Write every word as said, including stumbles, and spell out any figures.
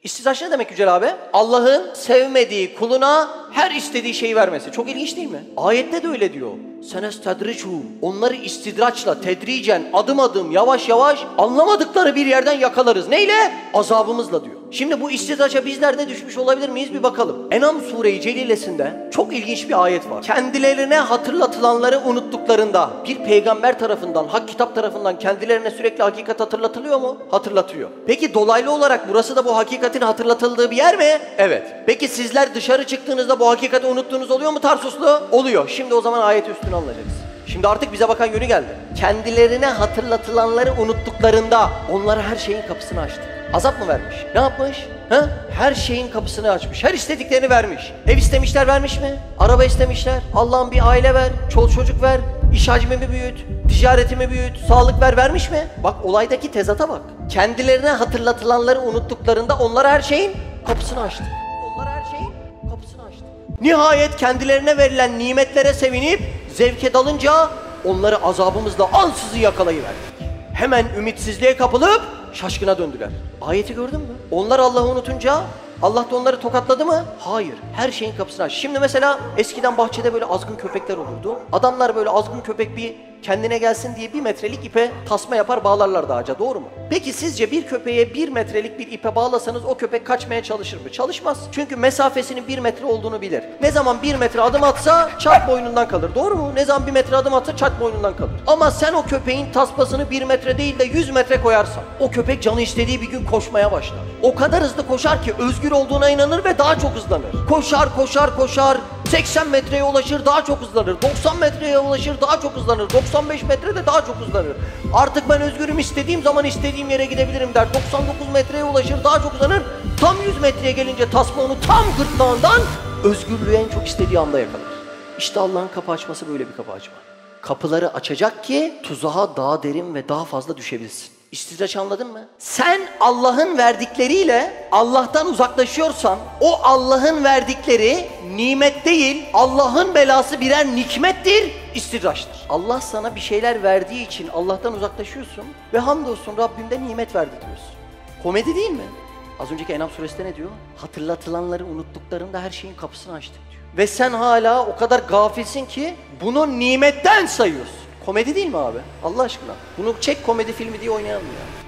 İstidraç ne demek Yücel abi? Allah'ın sevmediği kuluna her istediği şeyi vermesi. Çok ilginç değil mi? Ayette de öyle diyor. Senestedriçhum. Onları istidraçla, tedricen, adım adım, yavaş yavaş anlamadıkları bir yerden yakalarız. Neyle? Azabımızla diyor. Şimdi bu istidraça bizler de düşmüş olabilir miyiz bir bakalım. En'am Sure-i Celilesi'nde çok ilginç bir ayet var. Kendilerine hatırlatılanları unuttuklarında bir peygamber tarafından, hak kitap tarafından kendilerine sürekli hakikat hatırlatılıyor mu? Hatırlatıyor. Peki dolaylı olarak burası da bu hakikatin hatırlatıldığı bir yer mi? Evet. Peki sizler dışarı çıktığınızda bu hakikati unuttuğunuz oluyor mu Tarsuslu? Oluyor. Şimdi o zaman ayeti üstüne alacağız. Şimdi artık bize bakan yönü geldi. Kendilerine hatırlatılanları unuttuklarında onlara her şeyin kapısını açtı. Azap mı vermiş? Ne yapmış? Ha? Her şeyin kapısını açmış. Her istediklerini vermiş. Ev istemişler, vermiş mi? Araba istemişler. Allah'ım bir aile ver, çoluk çocuk ver, iş hacmimi büyüt, ticaretimi büyüt, sağlık ver, vermiş mi? Bak olaydaki tezata bak. Kendilerine hatırlatılanları unuttuklarında onlara her şeyin kapısını açtı. Onlara her şeyin kapısını açtı. Nihayet kendilerine verilen nimetlere sevinip zevke dalınca onları azabımızla ansızın yakalayıverdik. Hemen ümitsizliğe kapılıp şaşkına döndüler. Ayeti gördün mü? Onlar Allah'ı unutunca Allah da onları tokatladı mı? Hayır. Her şeyin kapısını aç. Şimdi mesela eskiden bahçede böyle azgın köpekler olurdu. Adamlar böyle azgın köpek bir kendine gelsin diye bir metrelik ipe tasma yapar, bağlarlardı ağaca. Doğru mu? Peki sizce bir köpeğe bir metrelik bir ipe bağlasanız o köpek kaçmaya çalışır mı? Çalışmaz. Çünkü mesafesinin bir metre olduğunu bilir. Ne zaman bir metre adım atsa çat boynundan kalır. Doğru mu? Ne zaman bir metre adım atsa çat boynundan kalır. Ama sen o köpeğin tasmasını bir metre değil de yüz metre koyarsan o köpek canı istediği bir gün koşmaya başlar. O kadar hızlı koşar ki özgür olduğuna inanır ve daha çok hızlanır. Koşar koşar koşar seksen metreye ulaşır, daha çok hızlanır. doksan metreye ulaşır, daha çok hızlanır. doksan beş metrede daha çok hızlanır. Artık ben özgürüm, istediğim zaman istediğim yere gidebilirim der. doksan dokuz metreye ulaşır, daha çok hızlanır. Tam yüz metreye gelince tasma onu tam gırtlağından özgürlüğü en çok istediği anda yakalar. İşte Allah'ın kapı açması böyle bir kapı açma. Kapıları açacak ki tuzağa daha derin ve daha fazla düşebilsin. İstidraç anladın mı? Sen Allah'ın verdikleriyle Allah'tan uzaklaşıyorsan o Allah'ın verdikleri nimet değil, Allah'ın belası birer nikmettir, istidraçtır. Allah sana bir şeyler verdiği için Allah'tan uzaklaşıyorsun ve hamdolsun Rabbimde nimet verdi diyorsun. Komedi değil mi? Az önceki En'am suresinde ne diyor? Hatırlatılanları unuttuklarında her şeyin kapısını açtık diyor. Ve sen hala o kadar gafilsin ki bunu nimetten sayıyorsun. Komedi değil mi abi? Allah aşkına. Bunu çek komedi filmi diye oynayalım ya.